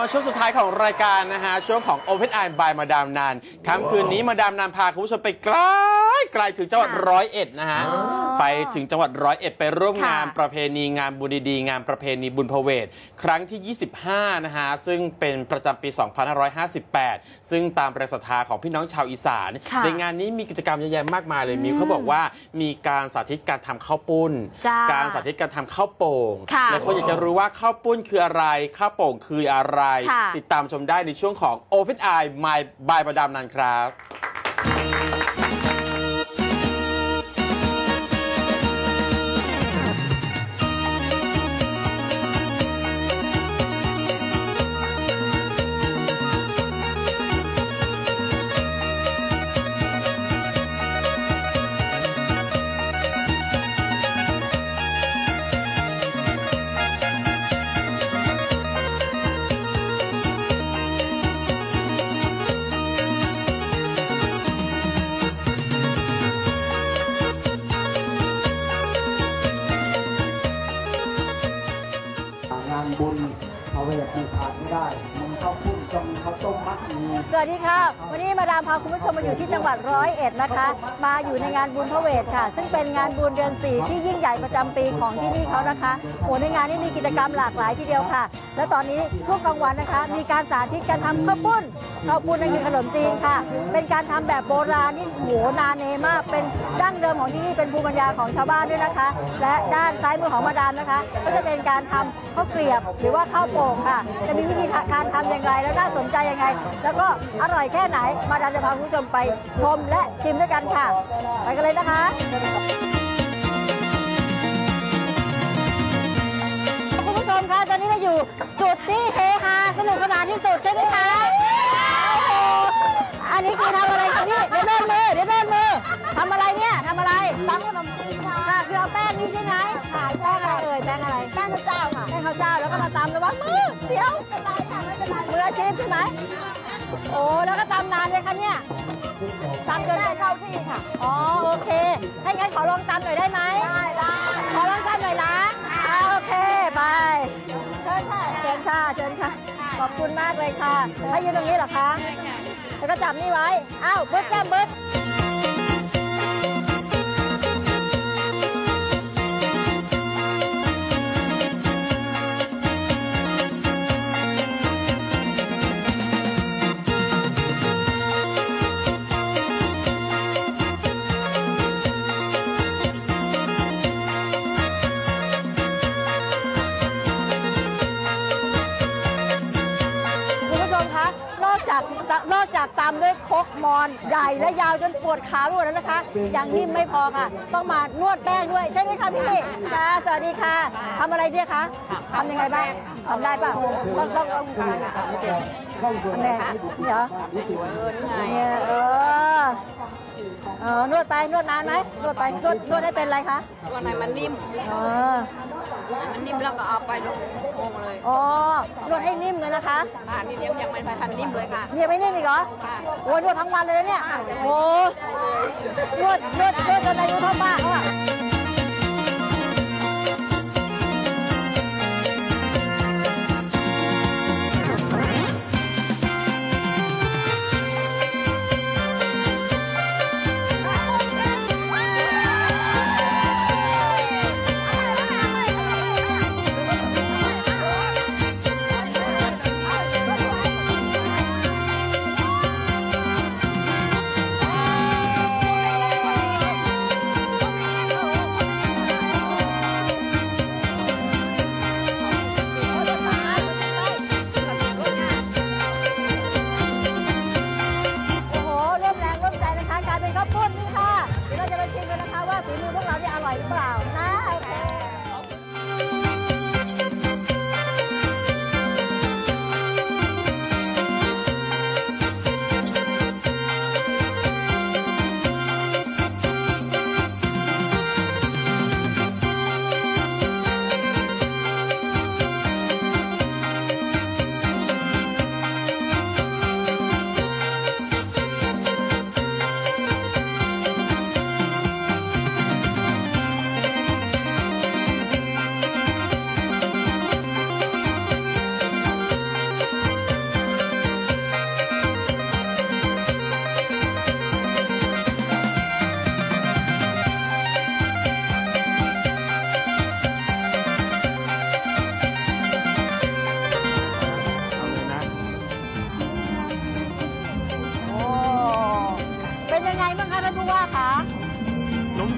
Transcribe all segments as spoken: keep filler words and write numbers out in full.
มาช่วงสุดท้ายของรายการนะฮะช่วงของ Open Eye by มาดามนานค่ำคืนนี้มาดามนานพาคุณผู้ชมไปไกลไกลถึงจังหวัดร้อยเอ็ดนะฮะไปถึงจังหวัดร้อยเอ็ดไปร่วมงานประเพณีงานบุญดีๆงานประเพณีบุญพเวทครั้งที่ยี่สิบห้านะฮะซึ่งเป็นประจำปี สองพันห้าร้อยห้าสิบแปด ซึ่งตามแรงศรัทธาของพี่น้องชาวอีสานในงานนี้มีกิจกรรมเยอะแยะมากมายเลยมีเขาบอกว่ามีการสาธิตการทำข้าวปุ้นการสาธิตการทำข้าวโป่งและคนอยากจะรู้ว่าข้าวปุ้นคืออะไรข้าวโป่งคืออะไรติดตามชมได้ในช่วงของ Open Eye by มาดามนานครับบุญพระเวทมีขาดไม่ได้มีข้าวปุ้นต้องมีข้าวต้มมัดมีสวัสดีค่ะวันนี้มาดามพาคุณผู้ชมมาอยู่ที่จังหวัดร้อยเอ็ดนะคะมาอยู่ในงานบุญพระเวทค่ะซึ่งเป็นงานบุญเดือนสี่ที่ยิ่งใหญ่ประจำปีของที่นี่เขานะคะโอ้ในงานนี้มีกิจกรรมหลากหลายทีเดียวค่ะและตอนนี้ช่วงกลางวันนะคะมีการสาธิตการทำข้าวปุ้นข้าวปุ้นนั่นคือขนมจีนค่ะเป็นการทำแบบโบราณนี่โหนาเนมากเป็นดั้งเดิมของที่นี่เป็นภูมิปัญญาของชาวบ้านด้วยนะคะและด้านซ้ายมือของมาดามนะคะก็จะเป็นการทำข้าวเกรียบหรือว่าข้าวโป่งค่ะจะมีวิธีการทำอย่างไรและน่าสนใจยังไงแล้วก็อร่อยแค่ไหนมาดามจะพาคุณผู้ชมไปชมและชิมด้วยกันค่ะไปกันเลยนะคะคุณผู้ชมคะตอนนี้เราอยู่จุดที่เฮฮาสนุกสนานที่สุดใช่ไหมคะอันนี้คือทำอะไรคะพี่เดี๋ยวเล่นมือเดี๋ยวเล่นมือทำอะไรเนี่ยทำอะไรตั้งขนมจีนค่ะคือเอาแป้งนี่ใช่ไหมค่ะแป้งอะไรเอ่ยแป้งอะไรแป้งข้าวเจ้าค่ะแป้งข้าวเจ้าแล้วก็มาตำระวังมือเดี๋ยวเป็นไรค่ะไม่เป็นไรมืออาชีพใช่ไหมโอ้แล้วก็ตำนานเลยคะเนี่ยตำจนได้เข้าที่ค่ะอ๋อโอเคถ้างั้นขอลองตำหน่อยได้ไหมได้ได้ขอลองตำหน่อยนะโอเคไปเชิญค่ะเชิญค่ะเชิญค่ะขอบคุณมากเลยค่ะถ้ายืนตรงนี้เหรอคะแล้วก็จับนี่ไว้อ้าวบึ๊ดแก้มบึ๊ดนอกจากตามด้วยครกมอนใหญ่และยาวจนปวดขาไปหมดแล้วนะคะอย่างนิ่มไม่พอค่ะต้องมานวดแป้งด้วยใช่ไหมคะพี่ค่ะสวัสดีค่ะทำอะไรเนี่ยคะทำยังไงบ้างทำได้ป่ะต้องต้องต้องทำยังไงเหรอเนี่ยเออเออนวดไปนวดนานไหมนวดไปนวดนวดให้เป็นอะไรคะนวดให้มันนิ่มเออมันนิ่มแล้วก็เอาไปลงโอ่งเลยอ๋อนวดให้นิ่มเลยนะคะอ่านี่เดี๋ยวยังไม่ทันนิ่มเลยค่ะเนี่ยไม่นิ่มอีกเหรอโอ้ยนวดทั้งวันเลยเนี่ยโอ้นวดนวดนวดจนอายุเท่าป้าเขาอะ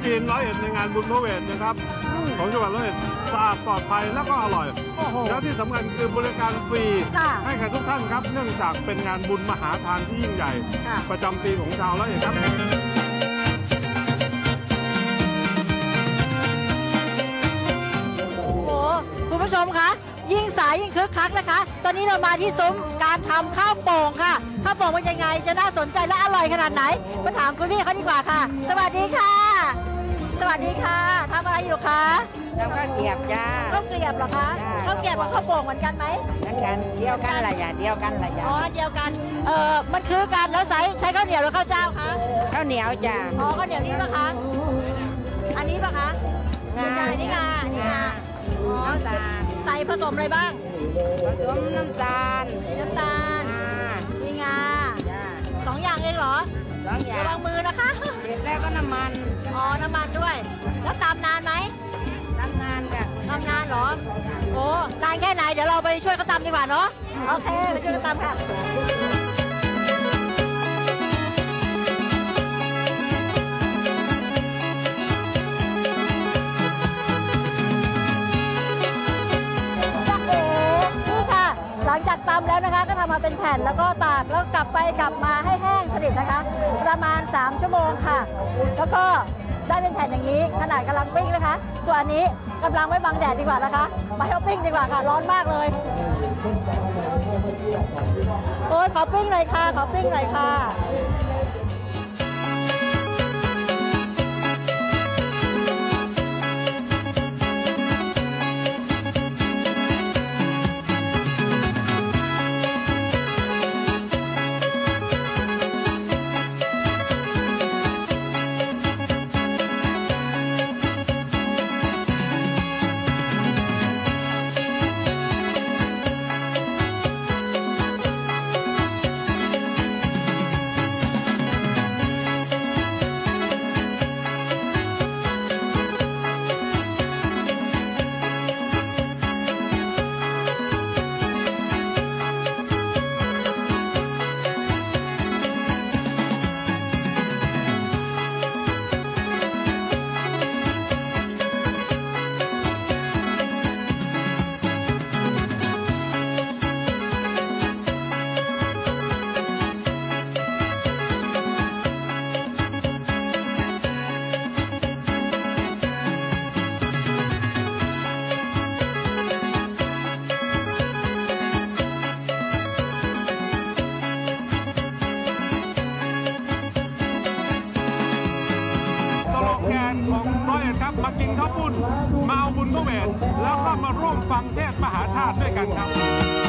จีนร้อยเอ็ดในงานบุญพระเวทนะครับของจังหวัดร้อยเอ็ดสะอาดปลอดภัยแล้วก็อร่อยโอ้โหแล้วที่สำคัญคือบริการฟรีค่ะให้กับทุกท่านครับเนื่องจากเป็นงานบุญมหาทานที่ยิ่งใหญ่ค่ะประจำปีของชาวร้อยเอ็ดครับโอ้โหคุณผู้ชมคะยิ่งสายยิ่งคึกคักนะคะ ตอนนี้เรามาที่ซุ้มการทำข้าวโป่งค่ะข้าวโป่งเป็นยังไงจะน่าสนใจและอร่อยขนาดไหนมาถามคุณพี่เขาดีกว่าค่ะ สวัสดีค่ะ สวัสดีค่ะทำอะไรอยู่คะแล้วก็เกียบจ้าข้าวเกลียบเหรอคะจ้าข้าวเกลียบกับข้าวโป่งเหมือนกันไหมเหมือนกันเดียวกันละอย่าเดียวกันละอย่าอ๋อเดียวกันเออมันคือกันแล้วใช้ใช้ข้าวเหนียวหรือข้าวเจ้าคะข้าวเหนียวจ้าอ๋อข้าวเหนียวนี่ปะคะอันนี้ปะคะงาไม่ใช่นี่งานี่งาอ๋อน้ำตาลใส่ผสมอะไรบ้างผสมน้ำตาลมีน้ำตาลงามีงาจ้าสองอย่างเองเหรอสองอย่าระวังงมือนะคะเสร็จแล้วก็น้ำมันอ๋อ น้ำมันด้วย แล้วตามนานไหมน้ำนานจ้ะตามนานเหรอ โอ้นานแค่ไหน เดี๋ยวเราไปช่วยเขาตำดีกว่าเนาะ โอเค ไปช่วยเขาตำค่ะ จ้าเอ๋นี่ค่ะ หลังจากตำแล้วนะคะ ก็ทำมาเป็นแผ่นแล้วก็ตากแล้วกลับไปกลับมาให้แห้งสนิทนะคะ ประมาณ สาม ชั่วโมงค่ะ แล้วก็ได้เป็นแผ่นอย่างนี้ขนาดกำลังปิ้งนะคะ ส่วนอันนี้กำลังไว้บังแดดดีกว่านะคะมาให้ปิ้งดีกว่าค่ะ ร้อนมากเลย โอ้ยขอปิ้งหน่อยค่ะ ขอปิ้งหน่อยค่ะสโลแกนของร้อยเอ็ดครับมากินข้าวปุ้นมาเอาบุญพระเวทแล้วก็มาร่วมฟังเทศน์มหาชาติด้วยกันครับ